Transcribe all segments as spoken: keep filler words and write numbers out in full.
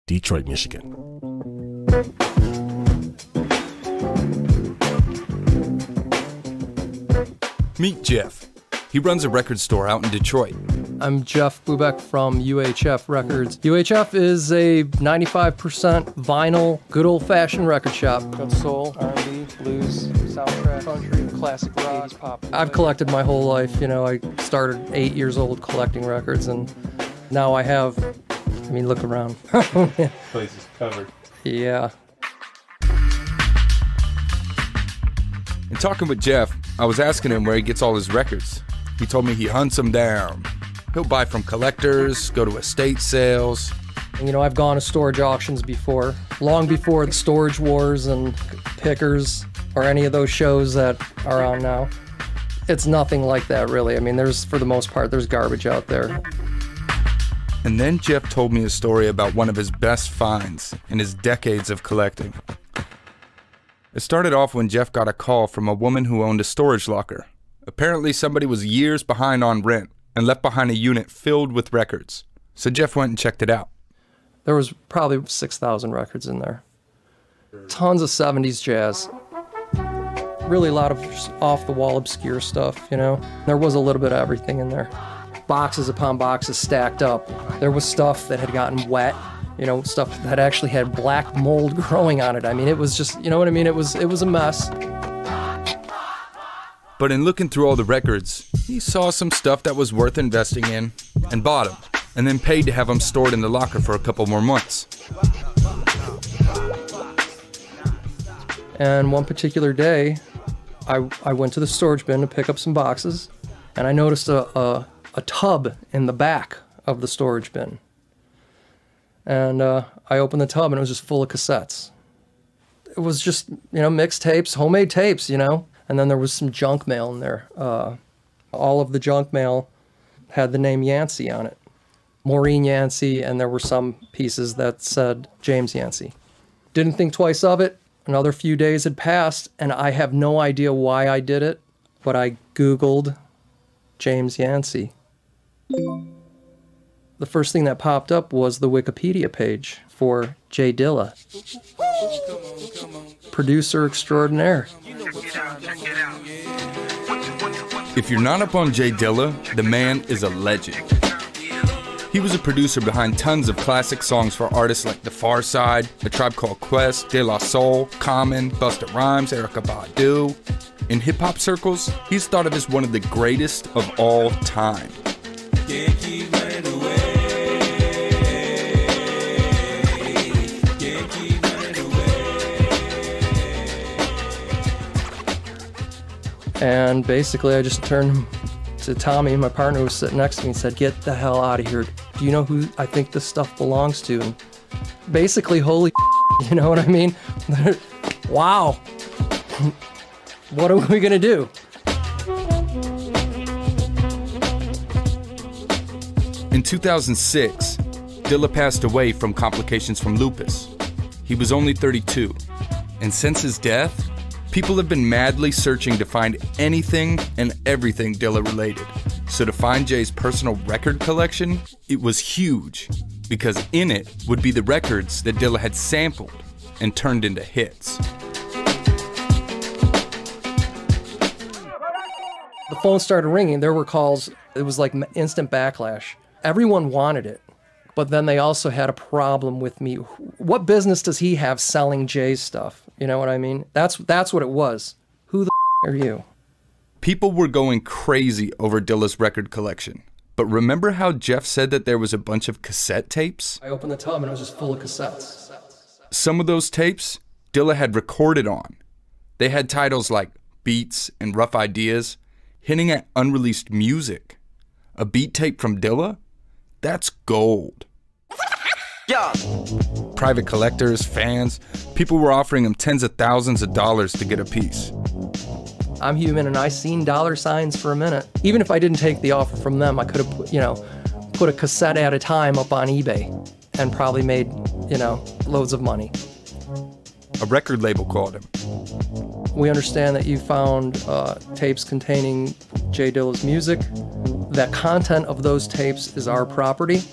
Detroit, Michigan. Meet Jeff. He runs a record store out in Detroit. I'm Jeff Bubeck from U H F Records. U H F is a ninety-five percent vinyl, good old-fashioned record shop. Got soul, R and B, blues, soundtrack, country, classic rock, pop. I've collected my whole life. You know, I started eight years old collecting records, and now I have, I mean, look around. Place is covered. Yeah. In talking with Jeff, I was asking him where he gets all his records. He told me he hunts them down. He'll buy from collectors, go to estate sales. You know, I've gone to storage auctions before, long before the Storage Wars and Pickers or any of those shows that are on now. It's nothing like that, really. I mean, there's, for the most part, there's garbage out there. And then Jeff told me a story about one of his best finds in his decades of collecting. It started off when Jeff got a call from a woman who owned a storage locker. Apparently somebody was years behind on rent and left behind a unit filled with records. So Jeff went and checked it out. There was probably six thousand records in there. Tons of seventies jazz. Really a lot of off-the-wall obscure stuff, you know? There was a little bit of everything in there. Boxes upon boxes stacked up. There was stuff that had gotten wet, you know, stuff that actually had black mold growing on it. I mean, it was just, you know what I mean? It was, it was a mess. But in looking through all the records, he saw some stuff that was worth investing in and bought them, and then paid to have them stored in the locker for a couple more months. And one particular day, I, I went to the storage bin to pick up some boxes, and I noticed a, a, a tub in the back of the storage bin. And uh, I opened the tub, and it was just full of cassettes. It was just, you know, mixtapes, homemade tapes, you know? And then there was some junk mail in there. Uh, all of the junk mail had the name Yancey on it. Maureen Yancey, and there were some pieces that said James Yancey. Didn't think twice of it. Another few days had passed, and I have no idea why I did it, but I Googled James Yancey. The first thing that popped up was the Wikipedia page for J. Dilla, producer extraordinaire. If you're not up on J. Dilla, the man is a legend. He was a producer behind tons of classic songs for artists like The Far Side, A Tribe Called Quest, De La Soul, Common, Busta Rhymes, Erykah Badu. In hip-hop circles, he's thought of as one of the greatest of all time. And basically, I just turned to Tommy, my partner who was sitting next to me, and said, "Get the hell out of here. Do you know who I think this stuff belongs to?" And basically, holy you know what I mean? Wow. What are we going to do? In two thousand six, Dilla passed away from complications from lupus. He was only thirty-two, and since his death, people have been madly searching to find anything and everything Dilla related. So to find Jay's personal record collection, it was huge, because in it would be the records that Dilla had sampled and turned into hits. The phone started ringing. There were calls. It was like instant backlash. Everyone wanted it, but then they also had a problem with me. What business does he have selling Jay's stuff? You know what I mean? That's that's what it was. Who the f- are you? People were going crazy over Dilla's record collection. But remember how Jeff said that there was a bunch of cassette tapes? I opened the tub and it was just full of cassettes. Some of those tapes Dilla had recorded on. They had titles like Beats and Rough Ideas, hinting at unreleased music. A beat tape from Dilla? That's gold. Yeah. Private collectors, fans, people were offering him tens of thousands of dollars to get a piece. I'm human and I seen dollar signs for a minute. Even if I didn't take the offer from them, I could have, you know, put a cassette at a time up on eBay and probably made, you know, loads of money. A record label called him. We understand that you found uh, tapes containing J. Dilla's music. That content of those tapes is our property,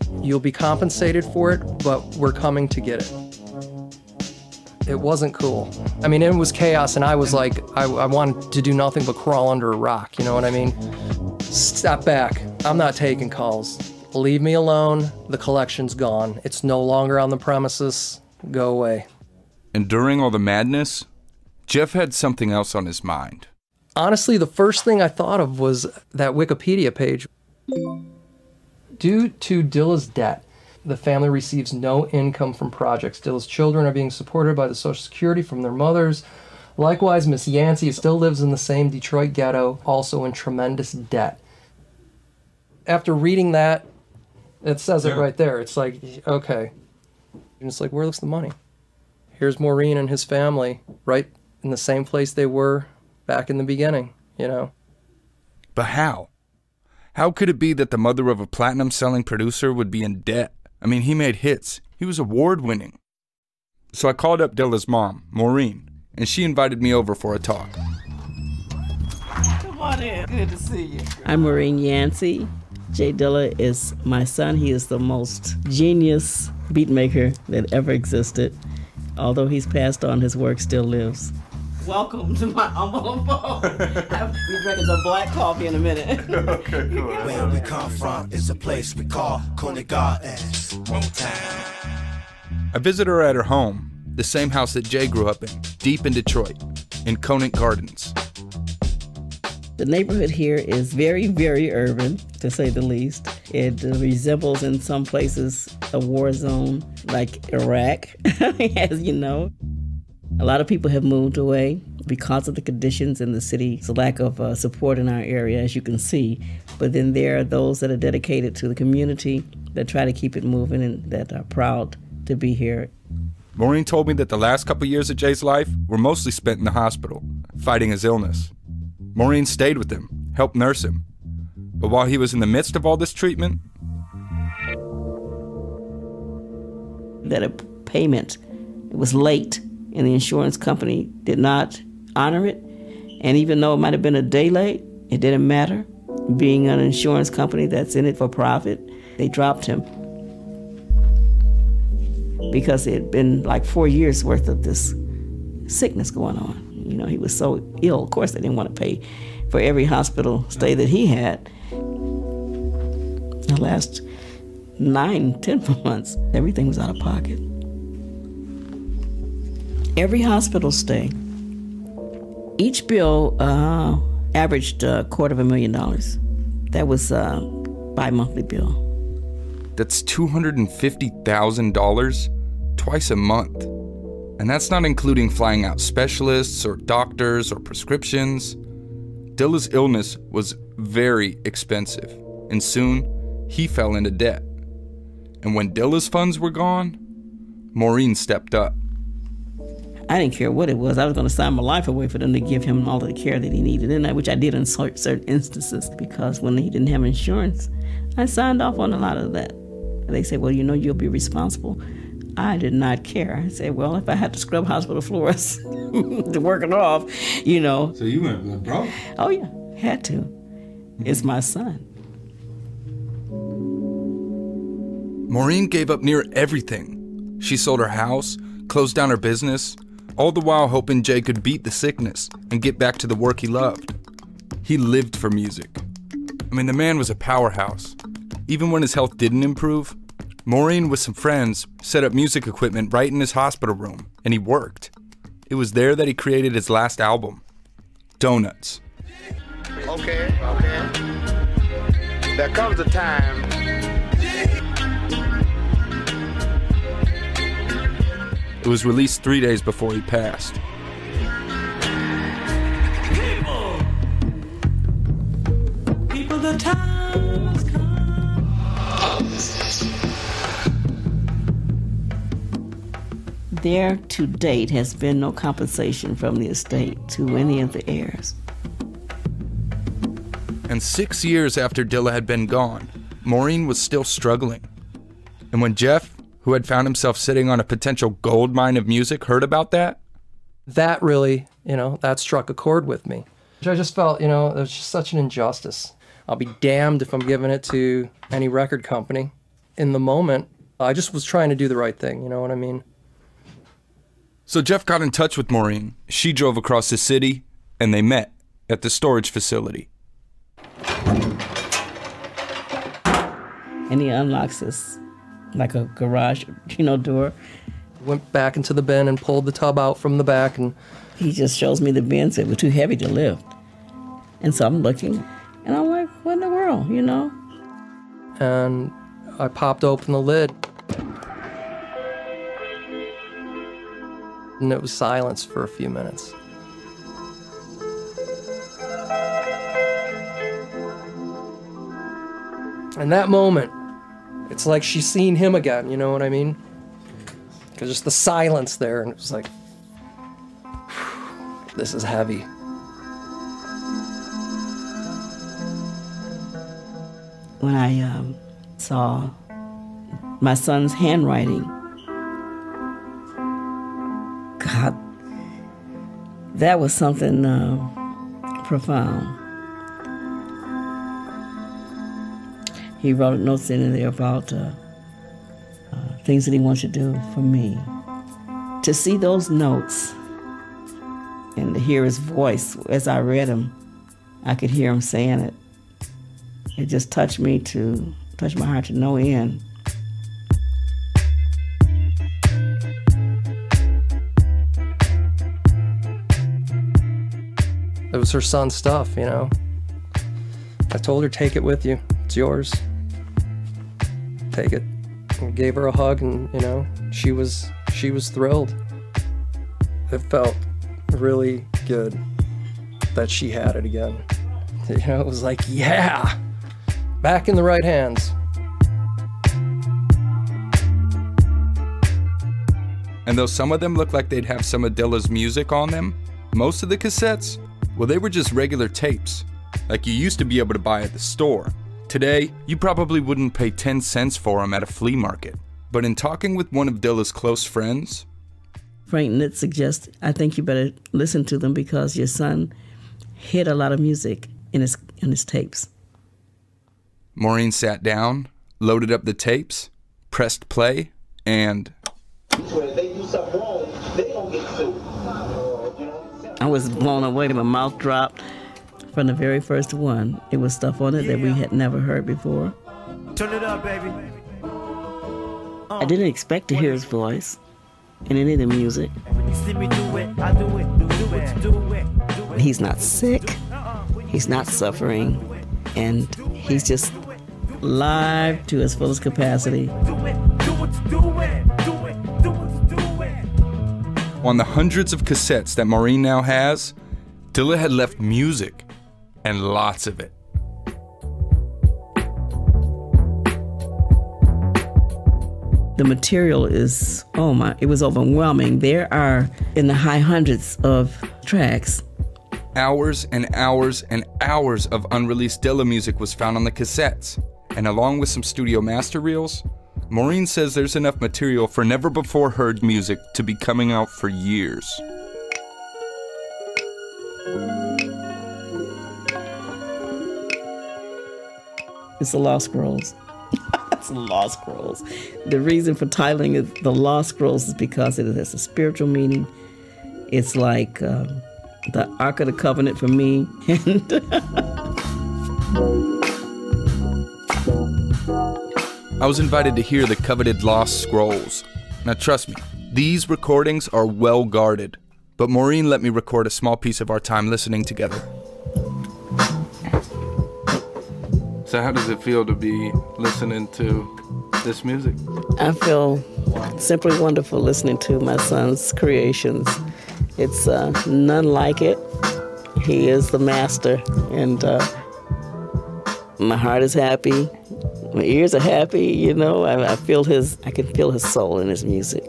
You'll be compensated for it, but we're coming to get it. It wasn't cool. I mean, it was chaos, and I was like, I, I wanted to do nothing but crawl under a rock, you know what I mean? Step back. I'm not taking calls. Leave me alone. The collection's gone. It's no longer on the premises. Go away. And during all the madness, Jeff had something else on his mind. Honestly, the first thing I thought of was that Wikipedia page. Due to Dilla's debt, the family receives no income from projects. Dilla's children are being supported by the Social Security from their mothers. Likewise, Miss Yancey still lives in the same Detroit ghetto, also in tremendous debt. After reading that, it says it right there. It's like, okay. And it's like, where's the money? Here's Maureen and his family, right in the same place they were back in the beginning, you know? But how? How could it be that the mother of a platinum-selling producer would be in debt? I mean, he made hits. He was award-winning. So I called up Dilla's mom, Maureen, and she invited me over for a talk. Come on in. Good to see you. I'm Maureen Yancey. Jay Dilla is my son. He is the most genius beatmaker that ever existed. Although he's passed on, his work still lives. Welcome to my humble abode. I'll be drinking some black coffee in a minute. Okay, cool. Where we come from is a place we call Coney Gardens, Motown. I visited her at her home, the same house that Jay grew up in, deep in Detroit, in Conant Gardens. The neighborhood here is very, very urban, to say the least. It uh, resembles in some places a war zone like Iraq, as you know. A lot of people have moved away because of the conditions in the city's lack of uh, support in our area, as you can see. But then there are those that are dedicated to the community that try to keep it moving and that are proud to be here. Maureen told me that the last couple years of Jay's life were mostly spent in the hospital, fighting his illness. Maureen stayed with him, helped nurse him. But while he was in the midst of all this treatment... That a payment, it was late, and the insurance company did not honor it. And even though it might have been a day late, it didn't matter. Being an insurance company that's in it for profit, they dropped him. Because it had been like four years worth of this sickness going on. You know, he was so ill. Of course, they didn't want to pay for every hospital stay that he had. The last nine, ten months, everything was out of pocket. Every hospital stay, each bill uh, averaged a quarter of a million dollars. That was a bi-monthly bill. That's two hundred fifty thousand dollars twice a month. And that's not including flying out specialists or doctors or prescriptions. Dilla's illness was very expensive, and soon he fell into debt. And when Dilla's funds were gone, Maureen stepped up. I didn't care what it was. I was going to sign my life away for them to give him all the care that he needed, and which I did in certain instances, because when he didn't have insurance, I signed off on a lot of that. They said, well, you know, you'll be responsible. I did not care. I said, well, if I had to scrub hospital floors to work it off, you know. So you went broke? Oh, yeah, had to. It's my son. Maureen gave up near everything. She sold her house, closed down her business, all the while hoping Jay could beat the sickness and get back to the work he loved. He lived for music. I mean, the man was a powerhouse. Even when his health didn't improve, Maureen with some friends set up music equipment right in his hospital room, and he worked. It was there that he created his last album, Donuts. Okay, okay. There comes a time. It was released three days before he passed. People, people, the time has come. There, to date, has been no compensation from the estate to any of the heirs. And six years after Dilla had been gone, Maureen was still struggling. And when Jeff, who had found himself sitting on a potential gold mine of music, heard about that, That really, you know, that struck a chord with me. I just felt, you know, it was just such an injustice. I'll be damned if I'm giving it to any record company. in the moment, I just was trying to do the right thing, you know what I mean? So Jeff got in touch with Maureen. She drove across the city, and they met at the storage facility. And he unlocks this, like a garage, you know, door. Went back into the bin and pulled the tub out from the back, and he just shows me the bin, said it was too heavy to lift. And so I'm looking, and I'm like, what in the world, you know? And I popped open the lid. And it was silence for a few minutes. And that moment, it's like she's seen him again, you know what I mean? Because just the silence there, and it was like, this is heavy. When I um, saw my son's handwriting, God, that was something uh, profound. He wrote notes in there about uh, uh, things that he wanted to do for me. To see those notes and to hear his voice as I read them, I could hear him saying it. It just touched me to, touched my heart to no end. It was her son's stuff, you know. I told her, take it with you. It's yours. Take it. And gave her a hug, and, you know, she was, she was thrilled. It felt really good that she had it again. You know, it was like, yeah, back in the right hands. And though some of them looked like they'd have some of Dilla's music on them, most of the cassettes, well, they were just regular tapes, like you used to be able to buy at the store. Today, you probably wouldn't pay ten cents for them at a flea market. But in talking with one of Dilla's close friends, Frank Nitt suggests, I think you better listen to them because your son hid a lot of music in his, in his tapes. Maureen sat down, loaded up the tapes, pressed play, and If they do something wrong, they don't get sued. I was blown away. My mouth dropped from the very first one. It was stuff on it that we had never heard before. Turn it up, baby. I didn't expect to hear his voice in any of the music. You see me do it, I do it, do it, do it, do it. He's not sick. He's not suffering. And he's just live to his fullest capacity. Do it, do it, do it, do it, do it, do it. on the hundreds of cassettes that Maureen now has, Dilla had left music, and lots of it. The material is, oh my, it was overwhelming. There are in the high hundreds of tracks. Hours and hours and hours of unreleased Dilla music was found on the cassettes. And along with some studio master reels, Maureen says there's enough material for never-before-heard music to be coming out for years. It's the Lost Scrolls. It's the Lost Scrolls. The reason for titling it the Lost Scrolls is because it has a spiritual meaning. It's like uh, the Ark of the Covenant for me. And I was invited to hear the coveted Lost Scrolls. Now trust me, these recordings are well guarded, but Maureen let me record a small piece of our time listening together. So how does it feel to be listening to this music? I feel simply wonderful listening to my son's creations. It's uh, none like it. He is the master, and uh, my heart is happy. My ears are happy, you know. I, I feel his, I can feel his soul in his music.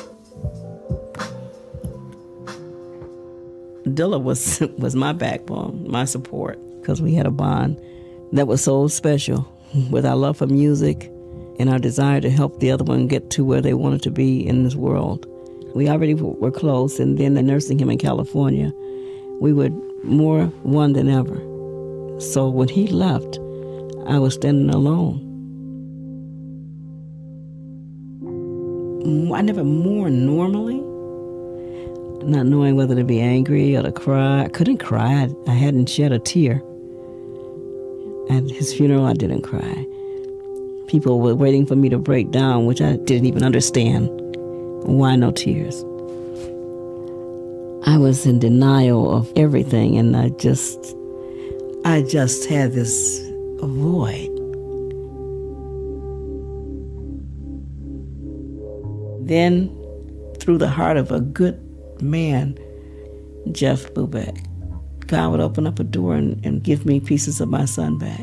Dilla was was my backbone, my support, because we had a bond that was so special with our love for music and our desire to help the other one get to where they wanted to be in this world. We already were close, and then the nursing home in California, we were more one than ever. So when he left, I was standing alone. I never mourned normally, not knowing whether to be angry or to cry. I couldn't cry. I, I hadn't shed a tear. At his funeral, I didn't cry. People were waiting for me to break down, which I didn't even understand. Why no tears? I was in denial of everything, and I just, I just had this void. Then, through the heart of a good man, Jeff Bubeck, God would open up a door and, and give me pieces of my son back.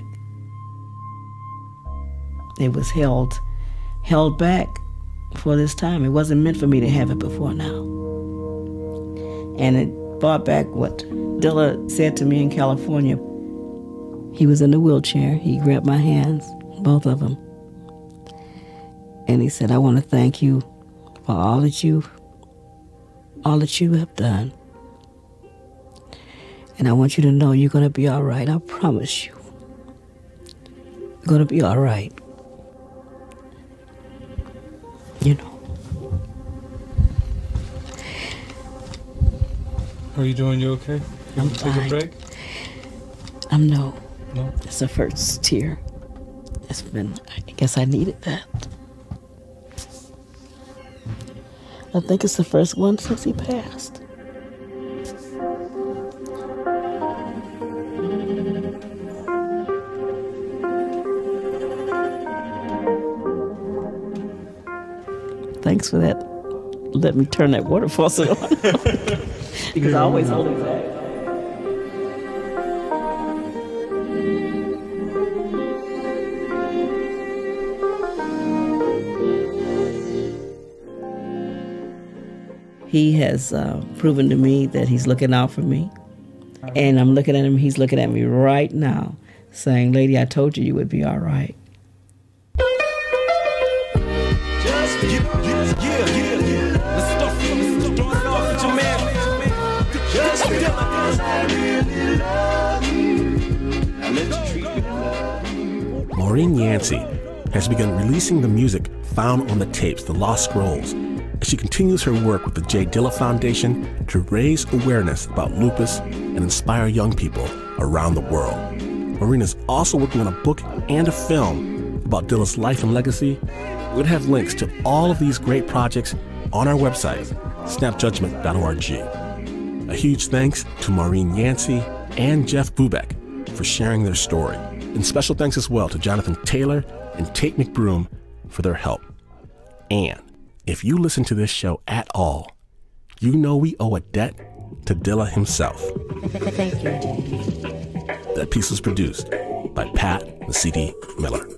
It was held, held back for this time. It wasn't meant for me to have it before now. And it brought back what Dilla said to me in California. He was in a wheelchair. He grabbed my hands, both of them. And he said, I want to thank you for all that you, all that you have done. And I want you to know you're going to be all right. I promise you. You're going to be all right. You know. How are you doing? You okay? You I'm want to take fine. a break? I'm no. No? It's the first tear. It's been, I guess I needed that. I think it's the first one since he passed. Thanks for that. Let me turn that water faucet on. Because I always hold it back. He has uh, proven to me that he's looking out for me. And I'm looking at him, he's looking at me right now, saying, lady, I told you you would be all right. Maureen Yancey has begun releasing the music found on the tapes, the Lost Scrolls, as she continues her work with the J. Dilla Foundation to raise awareness about lupus and inspire young people around the world. Maureen is also working on a book and a film about Dilla's life and legacy. We'll have links to all of these great projects on our website, snap judgement dot org. A huge thanks to Maureen Yancey and Jeff Bubeck for sharing their story. And special thanks as well to Jonathan Taylor and Tate McBroom for their help. And if you listen to this show at all, you know we owe a debt to Dilla himself. Thank you. That piece was produced by Pat the C D Miller.